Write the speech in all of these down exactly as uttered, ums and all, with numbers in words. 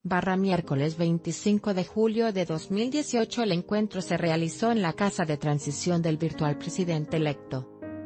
Barra miércoles veinticinco de julio de dos mil dieciocho. El encuentro se realizó en la casa de transición del virtual presidente electo.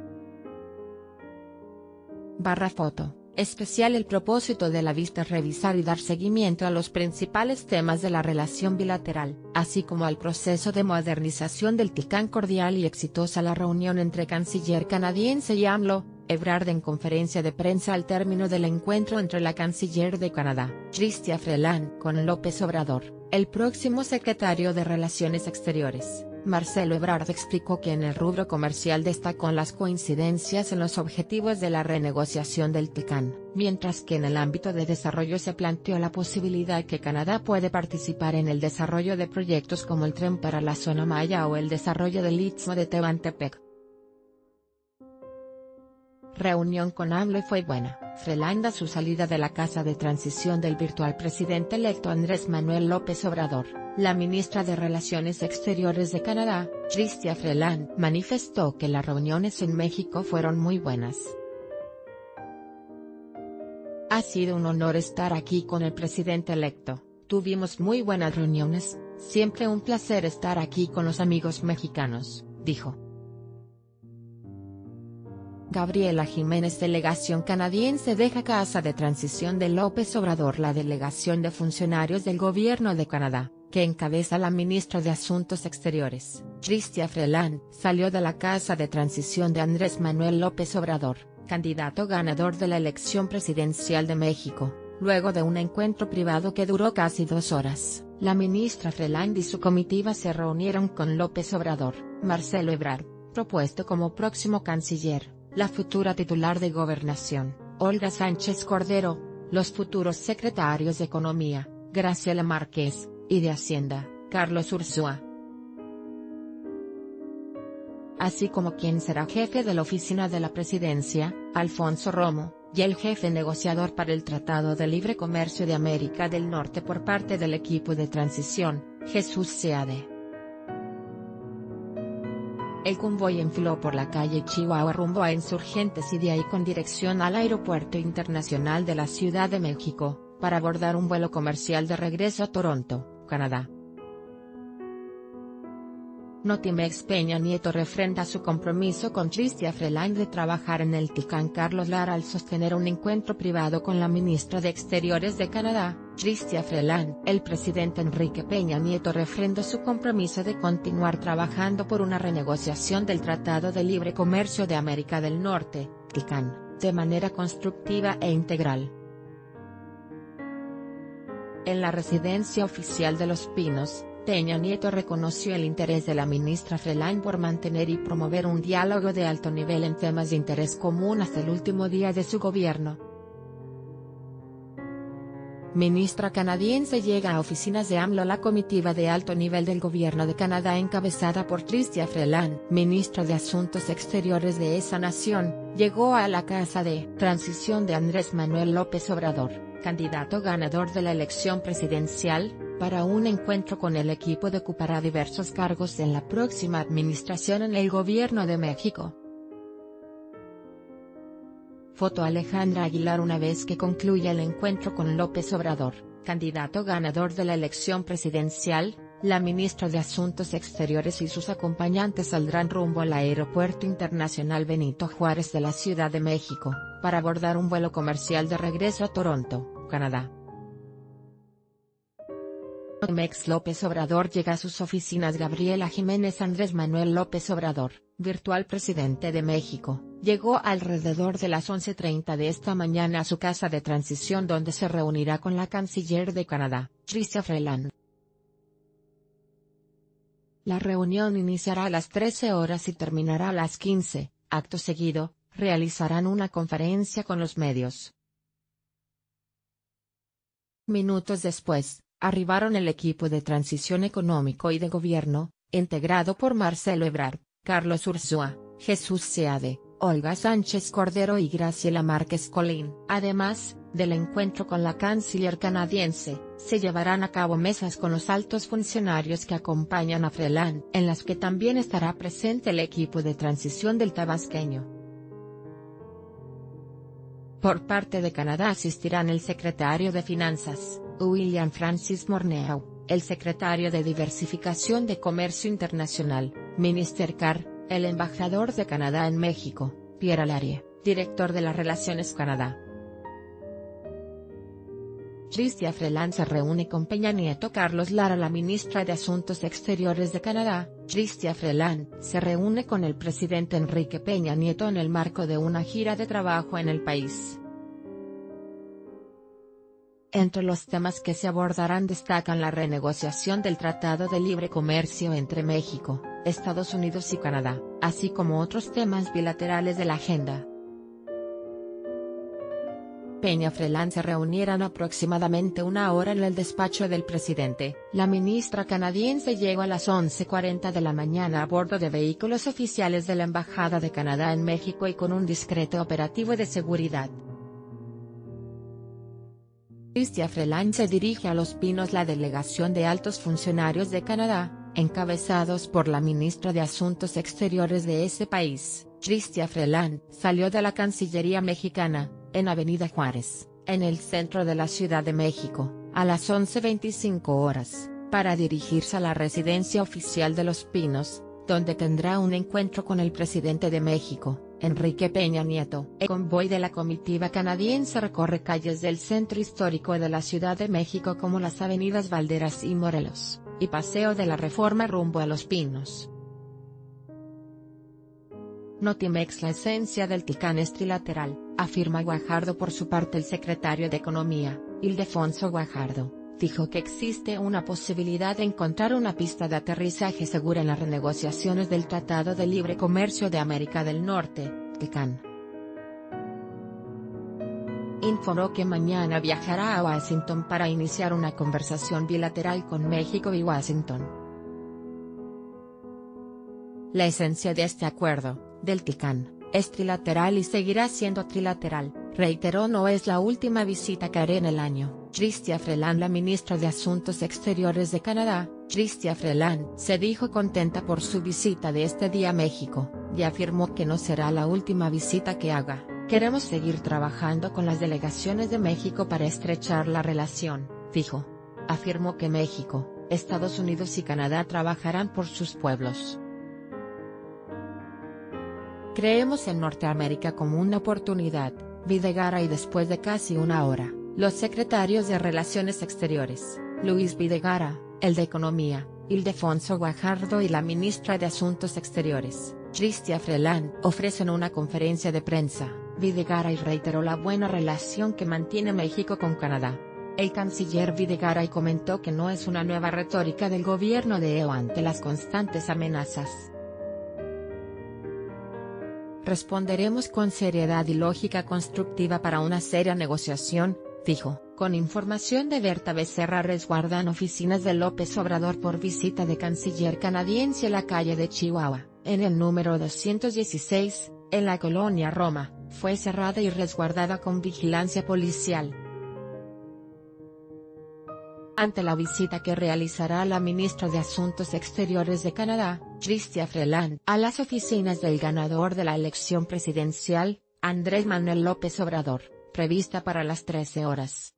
Barra foto. Especial. El propósito de la vista es revisar y dar seguimiento a los principales temas de la relación bilateral, así como al proceso de modernización del Ticán. Cordial y exitosa la reunión entre canciller canadiense y AMLO, Ebrard. En conferencia de prensa al término del encuentro entre la canciller de Canadá, Chrystia Freeland, con López Obrador, el próximo secretario de Relaciones Exteriores, Marcelo Ebrard, explicó que en el rubro comercial destacó las coincidencias en los objetivos de la renegociación del Ticán, mientras que en el ámbito de desarrollo se planteó la posibilidad que Canadá puede participar en el desarrollo de proyectos como el tren para la zona Maya o el desarrollo del Istmo de Tehuantepec. Reunión con AMLO fue buena. Freeland a su salida de la casa de transición del virtual presidente electo Andrés Manuel López Obrador, la ministra de Relaciones Exteriores de Canadá, Chrystia Freeland, manifestó que las reuniones en México fueron muy buenas. Ha sido un honor estar aquí con el presidente electo, tuvimos muy buenas reuniones, siempre un placer estar aquí con los amigos mexicanos, dijo. Gabriela Jiménez. Delegación canadiense deja casa de transición de López Obrador. La delegación de funcionarios del gobierno de Canadá, que encabeza la ministra de Asuntos Exteriores, Chrystia Freeland, salió de la casa de transición de Andrés Manuel López Obrador, candidato ganador de la elección presidencial de México, luego de un encuentro privado que duró casi dos horas. La ministra Freeland y su comitiva se reunieron con López Obrador, Marcelo Ebrard, propuesto como próximo canciller, la futura titular de Gobernación, Olga Sánchez Cordero, los futuros secretarios de Economía, Graciela Márquez, y de Hacienda, Carlos Ursúa. Así como quien será jefe de la oficina de la presidencia, Alfonso Romo, y el jefe negociador para el Tratado de Libre Comercio de América del Norte por parte del equipo de transición, Jesús Seade. El convoy enfiló por la calle Chihuahua rumbo a Insurgentes y de ahí con dirección al Aeropuerto Internacional de la Ciudad de México, para abordar un vuelo comercial de regreso a Toronto, Canadá. Notimex. Peña Nieto refrenda su compromiso con Chrystia Freeland de trabajar en el Ticán. Carlos Lara. Al sostener un encuentro privado con la ministra de Exteriores de Canadá, Chrystia Freeland, el presidente Enrique Peña Nieto refrendó su compromiso de continuar trabajando por una renegociación del Tratado de Libre Comercio de América del Norte, Ticán, de manera constructiva e integral. En la residencia oficial de Los Pinos, Peña Nieto reconoció el interés de la ministra Freeland por mantener y promover un diálogo de alto nivel en temas de interés común hasta el último día de su gobierno. Ministra canadiense. Llega a oficinas de AMLO la comitiva de alto nivel del gobierno de Canadá encabezada por Chrystia Freeland, ministra de Asuntos Exteriores de esa nación, llegó a la casa de transición de Andrés Manuel López Obrador, candidato ganador de la elección presidencial, para un encuentro con el equipo que ocupará diversos cargos en la próxima administración en el gobierno de México. Foto. Alejandra Aguilar. Una vez que concluya el encuentro con López Obrador, candidato ganador de la elección presidencial, la ministra de Asuntos Exteriores y sus acompañantes saldrán rumbo al Aeropuerto Internacional Benito Juárez de la Ciudad de México, para abordar un vuelo comercial de regreso a Toronto, Canadá. Notimex. López Obrador llega a sus oficinas. Gabriela Jiménez. Andrés Manuel López Obrador, virtual presidente de México, llegó alrededor de las once treinta de esta mañana a su casa de transición donde se reunirá con la canciller de Canadá, Chrystia Freeland. La reunión iniciará a las trece horas y terminará a las quince, acto seguido, realizarán una conferencia con los medios. Minutos después, arribaron el equipo de transición económico y de gobierno, integrado por Marcelo Ebrard, Carlos Ursúa, Jesús Seade, Olga Sánchez Cordero y Graciela Márquez Colín. Además del encuentro con la canciller canadiense, se llevarán a cabo mesas con los altos funcionarios que acompañan a Freeland, en las que también estará presente el equipo de transición del tabasqueño. Por parte de Canadá asistirán el secretario de Finanzas, William Francis Morneau, el secretario de Diversificación de Comercio Internacional, Minister Carr, el embajador de Canadá en México, Pierre Alarie, director de las Relaciones Canadá. Chrystia Freeland se reúne con Peña Nieto. Carlos Lara, la ministra de Asuntos Exteriores de Canadá, Chrystia Freeland, se reúne con el presidente Enrique Peña Nieto en el marco de una gira de trabajo en el país. Entre los temas que se abordarán destacan la renegociación del Tratado de Libre Comercio entre México, Estados Unidos y Canadá, así como otros temas bilaterales de la agenda. Peña Freeland se reunieron aproximadamente una hora en el despacho del presidente. La ministra canadiense llegó a las once cuarenta de la mañana a bordo de vehículos oficiales de la Embajada de Canadá en México y con un discreto operativo de seguridad. Chrystia Freeland se dirige a Los Pinos. La delegación de altos funcionarios de Canadá, encabezados por la ministra de Asuntos Exteriores de ese país, Chrystia Freeland, salió de la Cancillería mexicana, en Avenida Juárez, en el centro de la Ciudad de México, a las once veinticinco horas, para dirigirse a la residencia oficial de Los Pinos, donde tendrá un encuentro con el presidente de México, Enrique Peña Nieto. El convoy de la comitiva canadiense recorre calles del centro histórico de la Ciudad de México como las avenidas Valderas y Morelos, y Paseo de la Reforma rumbo a Los Pinos. Notimex: la esencia del Ticán es trilateral, afirma Guajardo. Por su parte, el secretario de Economía, Ildefonso Guajardo, dijo que existe una posibilidad de encontrar una pista de aterrizaje segura en las renegociaciones del Tratado de Libre Comercio de América del Norte, Ticán. Informó que mañana viajará a Washington para iniciar una conversación bilateral con México y Washington. La esencia de este acuerdo, del Ticán, es trilateral y seguirá siendo trilateral, reiteró. No es la última visita que haré en el año. Chrystia Freeland, la ministra de Asuntos Exteriores de Canadá, Chrystia Freeland, se dijo contenta por su visita de este día a México, y afirmó que no será la última visita que haga. Queremos seguir trabajando con las delegaciones de México para estrechar la relación, dijo. Afirmó que México, Estados Unidos y Canadá trabajarán por sus pueblos. Creemos en Norteamérica como una oportunidad, Videgaray. Después de casi una hora, los secretarios de Relaciones Exteriores, Luis Videgaray, el de Economía, Ildefonso Guajardo y la ministra de Asuntos Exteriores, Chrystia Freeland, ofrecen una conferencia de prensa. Videgaray reiteró la buena relación que mantiene México con Canadá. El canciller Videgaray comentó que no es una nueva retórica del gobierno de E U ante las constantes amenazas. Responderemos con seriedad y lógica constructiva para una seria negociación, dijo. Con información de Berta Becerra. Resguardan oficinas de López Obrador por visita de canciller canadiense a la calle de Chihuahua, en el número doscientos dieciséis, en la colonia Roma, fue cerrada y resguardada con vigilancia policial. Ante la visita que realizará la ministra de Asuntos Exteriores de Canadá, Chrystia Freeland, a las oficinas del ganador de la elección presidencial, Andrés Manuel López Obrador, prevista para las trece horas.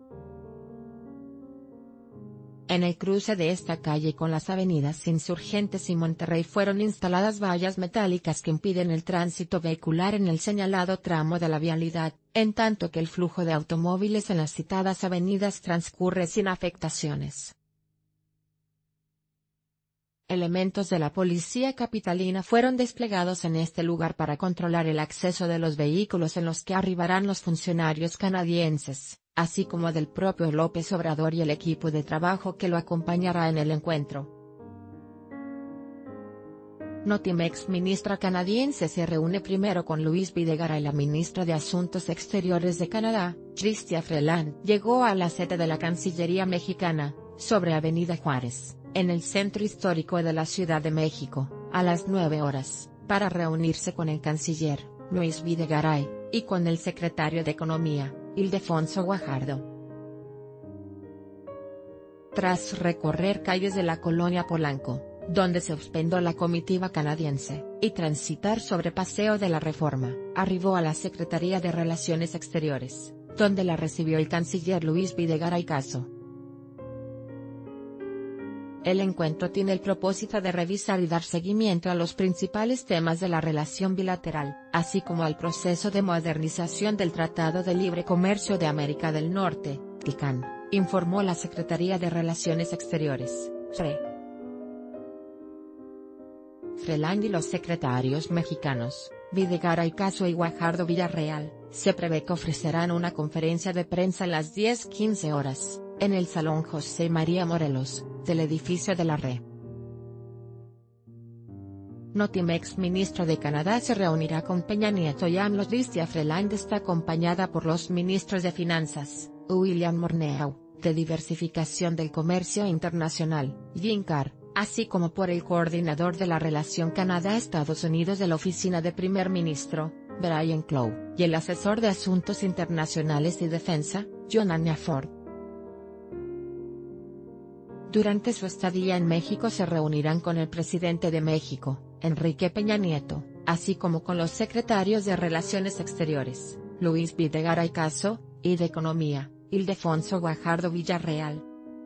En el cruce de esta calle con las avenidas Insurgentes y Monterrey fueron instaladas vallas metálicas que impiden el tránsito vehicular en el señalado tramo de la vialidad, en tanto que el flujo de automóviles en las citadas avenidas transcurre sin afectaciones. Elementos de la policía capitalina fueron desplegados en este lugar para controlar el acceso de los vehículos en los que arribarán los funcionarios canadienses, así como del propio López Obrador y el equipo de trabajo que lo acompañará en el encuentro. Notimex: ministra canadiense se reúne primero con Luis Videgaray. La ministra de Asuntos Exteriores de Canadá, Chrystia Freeland, llegó a la sede de la Cancillería mexicana, sobre Avenida Juárez, en el centro histórico de la Ciudad de México, a las nueve horas, para reunirse con el canciller, Luis Videgaray, y con el secretario de Economía, Ildefonso Guajardo. Tras recorrer calles de la colonia Polanco, donde se hospedó la comitiva canadiense, y transitar sobre Paseo de la Reforma, arribó a la Secretaría de Relaciones Exteriores, donde la recibió el canciller Luis Videgaray Caso. El encuentro tiene el propósito de revisar y dar seguimiento a los principales temas de la relación bilateral, así como al proceso de modernización del Tratado de Libre Comercio de América del Norte, T I C A N, informó la Secretaría de Relaciones Exteriores, S R E. Freeland y los secretarios mexicanos, Videgaray Caso y Guajardo Villarreal, se prevé que ofrecerán una conferencia de prensa a las diez quince horas, en el Salón José María Morelos, del edificio de la R E. Notimex Ministro de Canadá se reunirá con Peña Nieto y AMLO. Chrystia Freeland está acompañada por los ministros de Finanzas, William Morneau, de Diversificación del Comercio Internacional, Jim Carr, así como por el coordinador de la relación Canadá-Estados Unidos de la Oficina de Primer Ministro, Brian Clough, y el asesor de Asuntos Internacionales y Defensa, John Ford. Durante su estadía en México se reunirán con el presidente de México, Enrique Peña Nieto, así como con los secretarios de Relaciones Exteriores, Luis Videgaray Caso, y de Economía, Ildefonso Guajardo Villarreal.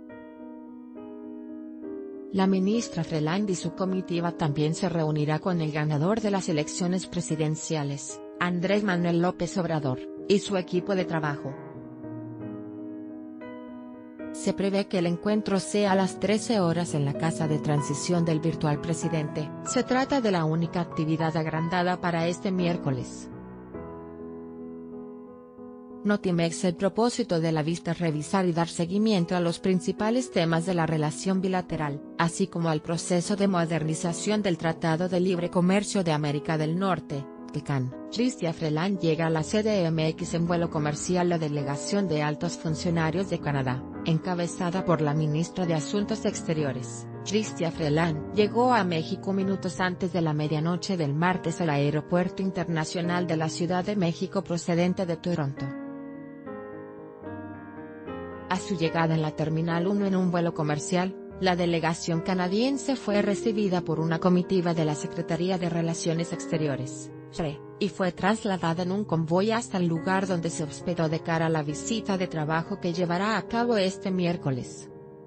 La ministra Freeland y su comitiva también se reunirá con el ganador de las elecciones presidenciales, Andrés Manuel López Obrador, y su equipo de trabajo. Se prevé que el encuentro sea a las trece horas en la casa de transición del virtual presidente. Se trata de la única actividad agrandada para este miércoles. Notimex. El propósito de la vista es revisar y dar seguimiento a los principales temas de la relación bilateral, así como al proceso de modernización del Tratado de Libre Comercio de América del Norte, T I C A N. Chrystia Freeland llega a la C D M X en vuelo comercial. La delegación de altos funcionarios de Canadá, encabezada por la ministra de Asuntos Exteriores, Chrystia Freeland, llegó a México minutos antes de la medianoche del martes al Aeropuerto Internacional de la Ciudad de México procedente de Toronto. A su llegada en la Terminal uno en un vuelo comercial, la delegación canadiense fue recibida por una comitiva de la Secretaría de Relaciones Exteriores, S R E, y fue trasladada en un convoy hasta el lugar donde se hospedó de cara a la visita de trabajo que llevará a cabo este miércoles.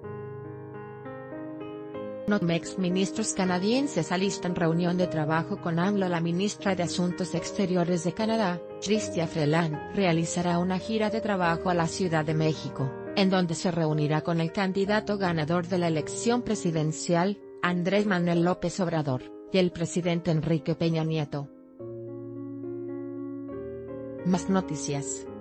Notimex. Ministros canadienses alistan reunión de trabajo con AMLO. La ministra de Asuntos Exteriores de Canadá, Chrystia Freeland, realizará una gira de trabajo a la Ciudad de México, en donde se reunirá con el candidato ganador de la elección presidencial, Andrés Manuel López Obrador, y el presidente Enrique Peña Nieto. Más noticias.